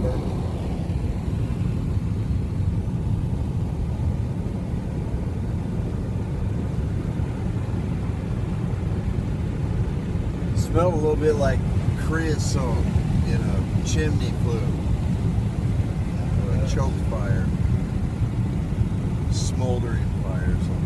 Smelled a little bit like creosote in a chimney flue, or a choke fire, smoldering fire.